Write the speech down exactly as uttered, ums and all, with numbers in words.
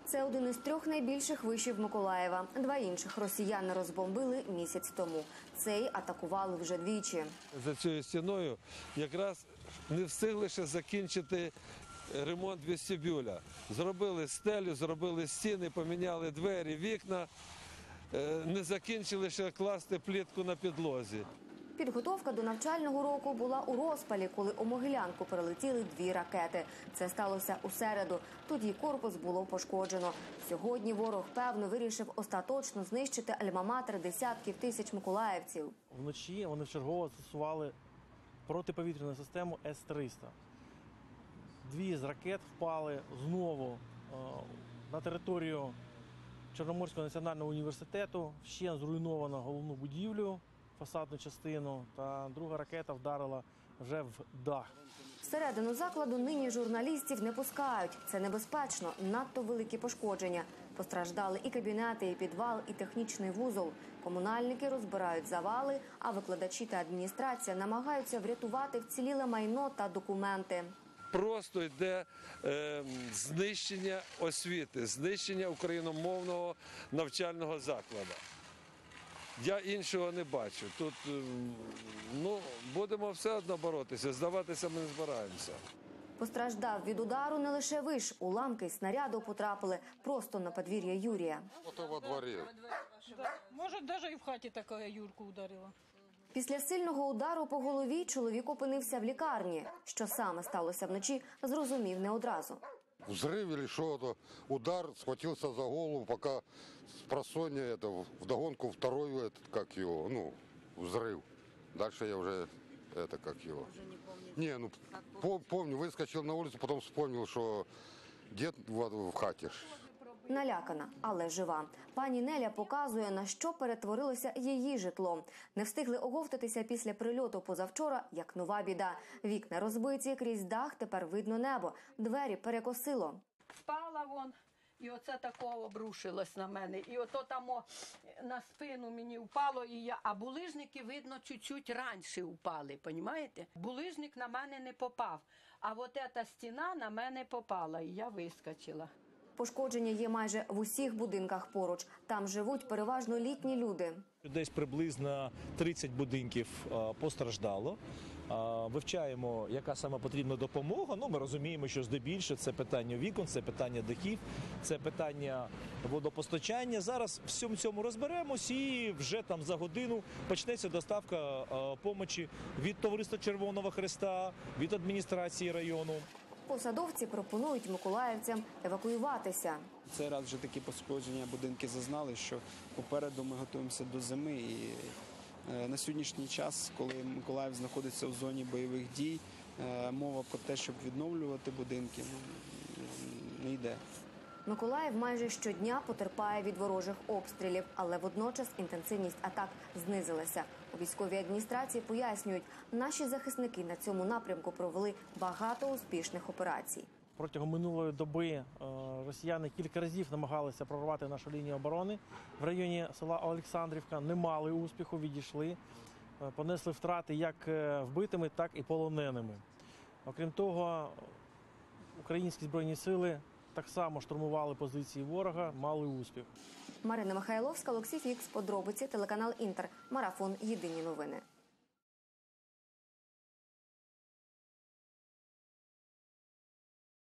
Це один із трьох найбільших вишів Миколаєва. Два інших росіяни розбомбили місяць тому. Цей атакували вже двічі. За цією стіною якраз не встигли ще закінчити ремонт вестибюля. Зробили стелю, зробили стіни, поміняли двері, вікна. Не закінчили ще класти плитку на підлозі. Підготовка до навчального року була у розпалі, коли у Могилянку прилетіли дві ракети. Це сталося у середу. Тоді корпус було пошкоджено. Сьогодні ворог, певно, вирішив остаточно знищити альма-матер десятків тисяч миколаївців. Вночі вони вчергово застосували протиповітряну систему С триста. Дві з ракет впали знову на територію Чорноморського національного університету. Ще зруйновано головну будівлю, фасадну частину, та друга ракета вдарила вже в дах. Всередину закладу нині журналістів не пускають. Це небезпечно, надто великі пошкодження. Постраждали і кабінети, і підвал, і технічний вузол. Комунальники розбирають завали, а викладачі та адміністрація намагаються врятувати вціліле майно та документи. Просто йде е, знищення освіти, знищення україномовного навчального закладу. Я іншого не бачу. Тут ну, будемо все одно боротися, здаватися ми не збираємося. Постраждав від удару не лише виш. Уламки й снаряду потрапили просто на подвір'я Юрія. Ото во дворі. Може, навіть і в хаті така Юрку ударила. Після сильного удару по голові чоловік опинився в лікарні. Що саме сталося вночі, зрозумів не одразу. Взрыв или что-то, удар, схватился за голову, пока с просонья это, вдогонку второй, этот, как его, ну, взрыв. Дальше я уже, это, как его. Уже не помню. Не, ну, по помню, выскочил на улицу, потом вспомнил, что дед в, в хате. Налякана, але жива. Пані Неля показує, на що перетворилося її житло. Не встигли оговтатися після прильоту позавчора, як нова біда. Вікна розбиті, крізь дах тепер видно небо. Двері перекосило. Спала вон, і оце такого обрушилось на мене. І ото там на спину мені впало, і я... а булижники, видно, чуть-чуть раніше впали, понімаєте? Булижник на мене не попав, а от ця стіна на мене попала, і я вискочила. Пошкодження є майже в усіх будинках поруч. Там живуть переважно літні люди. Десь приблизно тридцять будинків постраждало. Вивчаємо, яка саме потрібна допомога. Ну, ми розуміємо, що здебільшого це питання вікон, це питання дахів, це питання водопостачання. Зараз в всьому цьому розберемось і вже там за годину почнеться доставка допомоги від Товариства Червоного Хреста, від адміністрації району. Посадовці пропонують миколаївцям евакуюватися. Цей раз вже такі пошкодження будинки зазнали, що попереду ми готуємося до зими. І на сьогоднішній час, коли Миколаїв знаходиться в зоні бойових дій, мова про те, щоб відновлювати будинки, не йде. Миколаїв майже щодня потерпає від ворожих обстрілів, але водночас інтенсивність атак знизилася. У військовій адміністрації пояснюють, наші захисники на цьому напрямку провели багато успішних операцій. Протягом минулої доби росіяни кілька разів намагалися прорвати нашу лінію оборони. В районі села Олександрівка не мали успіху, відійшли, понесли втрати як вбитими, так і полоненими. Окрім того, українські збройні сили так само штурмували позиції ворога, мали успіх. Марина Михайловська, Олексій Фікс, подробиці, телеканал Інтер, марафон «Єдині новини».